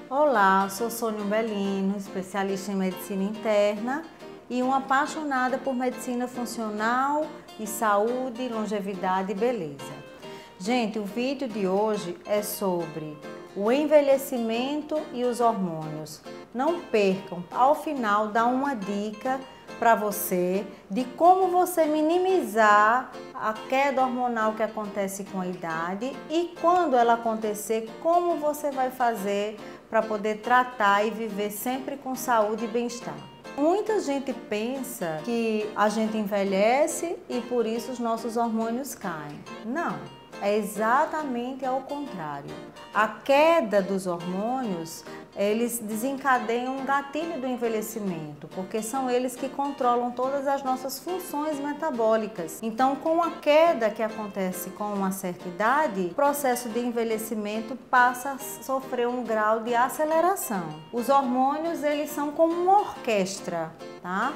Olá, sou Sônia Umbelino, especialista em medicina interna e uma apaixonada por medicina funcional e saúde, longevidade e beleza. Gente, o vídeo de hoje é sobre o envelhecimento e os hormônios. Não percam, ao final dá uma dica para você de como você minimizar a queda hormonal que acontece com a idade e quando ela acontecer, como você vai fazer para poder tratar e viver sempre com saúde e bem-estar. Muita gente pensa que a gente envelhece e por isso os nossos hormônios caem. Não, é exatamente ao contrário. A queda dos hormônios, eles desencadeiam um gatilho do envelhecimento, porque são eles que controlam todas as nossas funções metabólicas. Então, com a queda que acontece com uma certa idade, o processo de envelhecimento passa a sofrer um grau de aceleração. Os hormônios, eles são como uma orquestra, tá?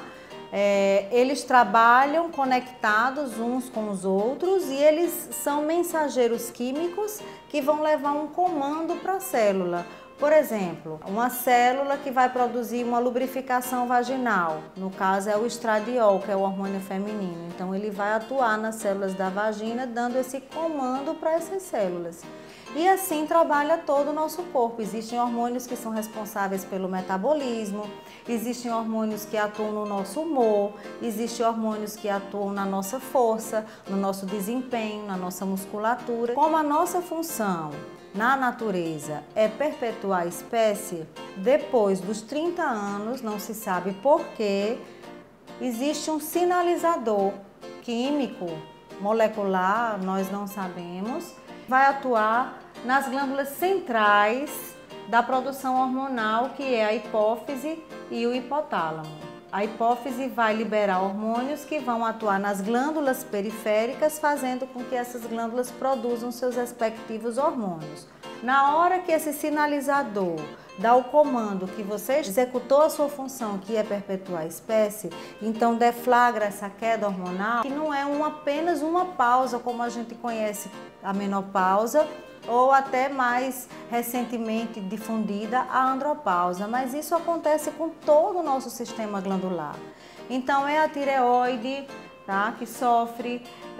Eles trabalham conectados uns com os outros e eles são mensageiros químicos que vão levar um comando para a célula. Por exemplo, uma célula que vai produzir uma lubrificação vaginal, no caso é o estradiol, que é o hormônio feminino. Então ele vai atuar nas células da vagina, dando esse comando para essas células. E assim trabalha todo o nosso corpo. Existem hormônios que são responsáveis pelo metabolismo, existem hormônios que atuam no nosso humor, existem hormônios que atuam na nossa força, no nosso desempenho, na nossa musculatura. Como a nossa função na natureza é perpetuar a espécie, depois dos 30 anos, não se sabe porquê, existe um sinalizador químico, molecular, nós não sabemos, vai atuar nas glândulas centrais da produção hormonal, que é a hipófise e o hipotálamo. A hipófise vai liberar hormônios que vão atuar nas glândulas periféricas, fazendo com que essas glândulas produzam seus respectivos hormônios. Na hora que esse sinalizador dá o comando que você executou a sua função, que é perpetuar a espécie, então deflagra essa queda hormonal, que não é apenas uma pausa, como a gente conhece a menopausa, ou até mais recentemente difundida a andropausa, mas isso acontece com todo o nosso sistema glandular. Então é a tireoide, tá, que sofre,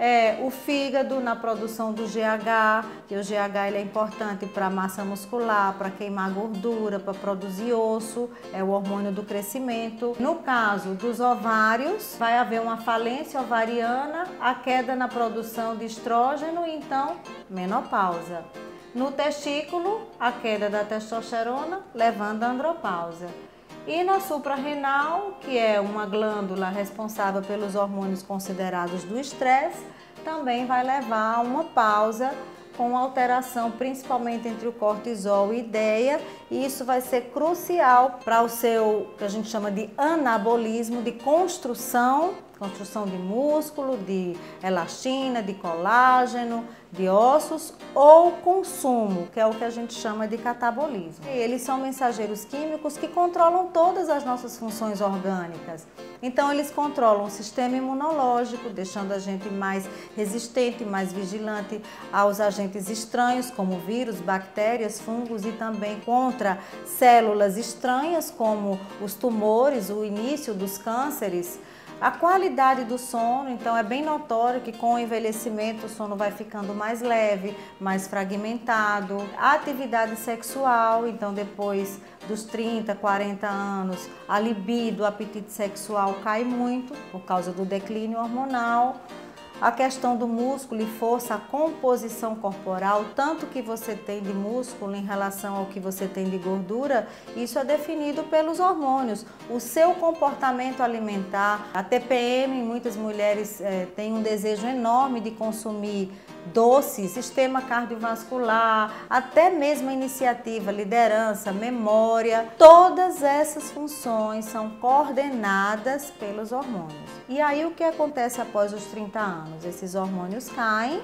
o fígado na produção do GH, que o GH ele é importante para a massa muscular, para queimar gordura, para produzir osso, é o hormônio do crescimento. No caso dos ovários, vai haver uma falência ovariana, a queda na produção de estrógeno e então menopausa. No testículo, a queda da testosterona, levando à andropausa. E na suprarrenal, que é uma glândula responsável pelos hormônios considerados do estresse, também vai levar a uma pausa com alteração principalmente entre o cortisol e ideia, e isso vai ser crucial para o seu, que a gente chama de anabolismo, de construção de músculo, de elastina, de colágeno, de ossos, ou consumo, que é o que a gente chama de catabolismo. E eles são mensageiros químicos que controlam todas as nossas funções orgânicas. Então eles controlam o sistema imunológico, deixando a gente mais resistente, mais vigilante aos agentes estranhos, como vírus, bactérias, fungos, e também contra células estranhas, como os tumores, o início dos cânceres. A qualidade do sono, então é bem notório que com o envelhecimento o sono vai ficando mais leve, mais fragmentado. A atividade sexual, então depois dos 30, 40 anos, a libido, o apetite sexual cai muito por causa do declínio hormonal. A questão do músculo e força, a composição corporal, tanto que você tem de músculo em relação ao que você tem de gordura, isso é definido pelos hormônios. O seu comportamento alimentar, a TPM, muitas mulheres têm um desejo enorme de consumir doces, sistema cardiovascular, até mesmo a iniciativa, liderança, memória, todas essas funções são coordenadas pelos hormônios. E aí o que acontece após os 30 anos? Esses hormônios caem,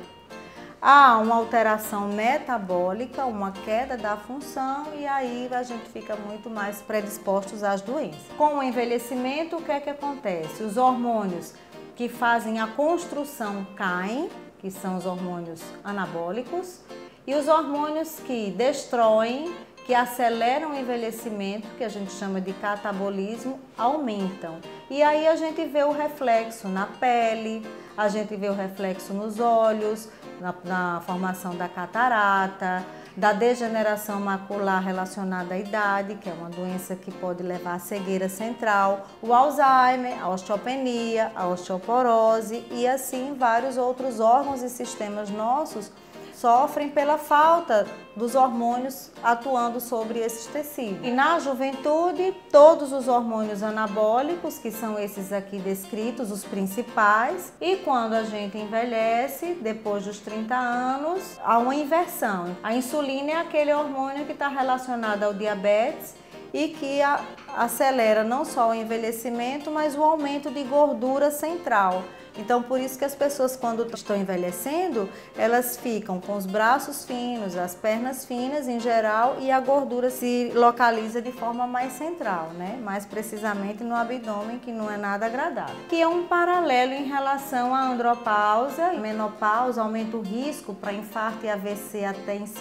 há uma alteração metabólica, uma queda da função e aí a gente fica muito mais predispostos às doenças. Com o envelhecimento, o que é que acontece? Os hormônios que fazem a construção caem, que são os hormônios anabólicos, e os hormônios que destroem, que aceleram o envelhecimento, que a gente chama de catabolismo, aumentam. E aí a gente vê o reflexo na pele, a gente vê o reflexo nos olhos, na formação da catarata, da degeneração macular relacionada à idade, que é uma doença que pode levar à cegueira central, o Alzheimer, a osteopenia, a osteoporose e assim vários outros órgãos e sistemas nossos sofrem pela falta dos hormônios atuando sobre esses tecidos. E na juventude, todos os hormônios anabólicos, que são esses aqui descritos, os principais, e quando a gente envelhece, depois dos 30 anos, há uma inversão. A insulina é aquele hormônio que está relacionado ao diabetes e que acelera não só o envelhecimento, mas o aumento de gordura central. Então, por isso que as pessoas, quando estão envelhecendo, elas ficam com os braços finos, as pernas finas em geral, e a gordura se localiza de forma mais central, né? Mais precisamente no abdômen, que não é nada agradável. Que é um paralelo em relação à andropausa e menopausa, aumenta o risco para infarto e AVC até em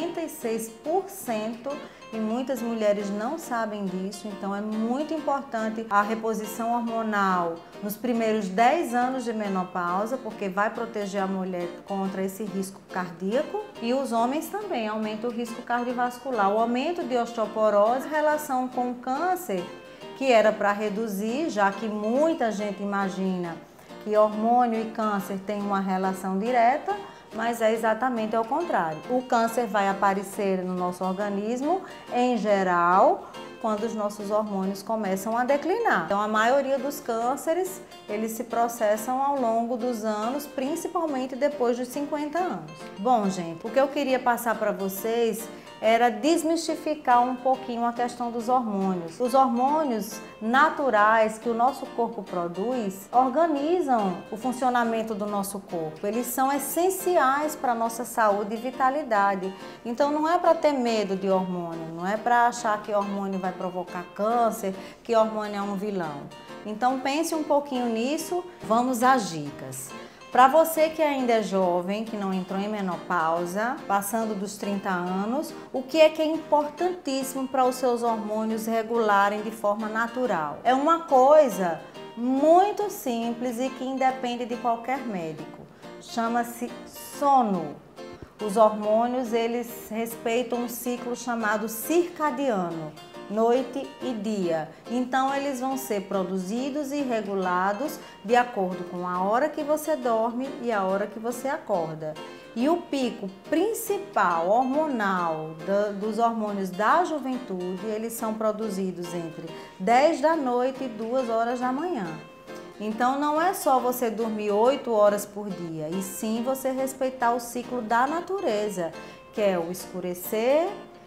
56%. E muitas mulheres não sabem disso, então é muito importante a reposição hormonal nos primeiros 10 anos de menopausa, porque vai proteger a mulher contra esse risco cardíaco, e os homens também aumenta o risco cardiovascular. O aumento de osteoporose, relação com o câncer, que era para reduzir, já que muita gente imagina que hormônio e câncer têm uma relação direta, mas é exatamente ao contrário. O câncer vai aparecer no nosso organismo, em geral, quando os nossos hormônios começam a declinar. Então, a maioria dos cânceres, eles se processam ao longo dos anos, principalmente depois dos 50 anos. Bom, gente, o que eu queria passar para vocês era desmistificar um pouquinho a questão dos hormônios. Os hormônios naturais que o nosso corpo produz organizam o funcionamento do nosso corpo. Eles são essenciais para a nossa saúde e vitalidade. Então não é para ter medo de hormônio, não é para achar que hormônio vai provocar câncer, que hormônio é um vilão. Então pense um pouquinho nisso, vamos às dicas. Para você que ainda é jovem, que não entrou em menopausa, passando dos 30 anos, o que é importantíssimo para os seus hormônios regularem de forma natural? É uma coisa muito simples e que independe de qualquer médico. Chama-se sono. Os hormônios, eles respeitam um ciclo chamado circadiano, noite e dia. Então, eles vão ser produzidos e regulados de acordo com a hora que você dorme e a hora que você acorda. E o pico principal hormonal dos hormônios da juventude, eles são produzidos entre 10 da noite e 2 horas da manhã. Então, não é só você dormir 8 horas por dia, e sim você respeitar o ciclo da natureza, que é o escurecer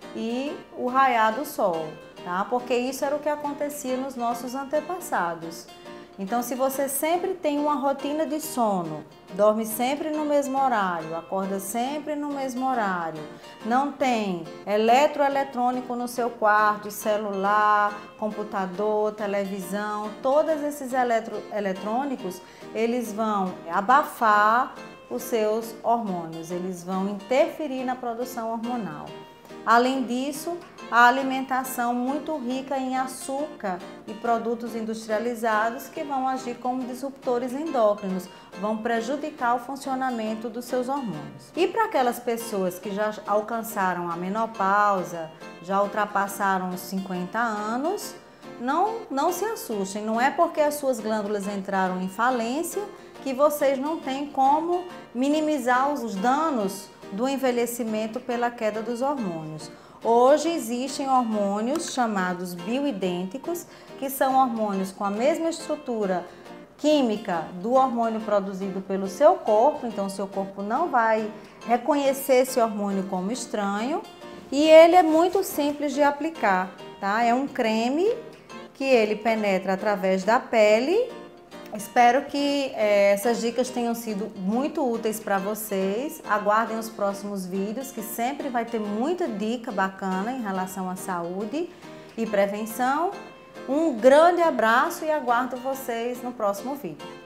e o raiar do sol, tá? Porque isso era o que acontecia nos nossos antepassados. Então, se você sempre tem uma rotina de sono, dorme sempre no mesmo horário, acorda sempre no mesmo horário, não tem eletroeletrônico no seu quarto, celular, computador, televisão, todos esses eletrônicos, eles vão abafar os seus hormônios, eles vão interferir na produção hormonal. Além disso, a alimentação muito rica em açúcar e produtos industrializados que vão agir como disruptores endócrinos, vão prejudicar o funcionamento dos seus hormônios. E para aquelas pessoas que já alcançaram a menopausa, já ultrapassaram os 50 anos, não se assustem, não é porque as suas glândulas entraram em falência que vocês não têm como minimizar os danos do envelhecimento pela queda dos hormônios. Hoje existem hormônios chamados bioidênticos, que são hormônios com a mesma estrutura química do hormônio produzido pelo seu corpo, então seu corpo não vai reconhecer esse hormônio como estranho, e ele é muito simples de aplicar, tá? É um creme que ele penetra através da pele. Espero que essas dicas tenham sido muito úteis para vocês. Aguardem os próximos vídeos, que sempre vai ter muita dica bacana em relação à saúde e prevenção. Um grande abraço e aguardo vocês no próximo vídeo.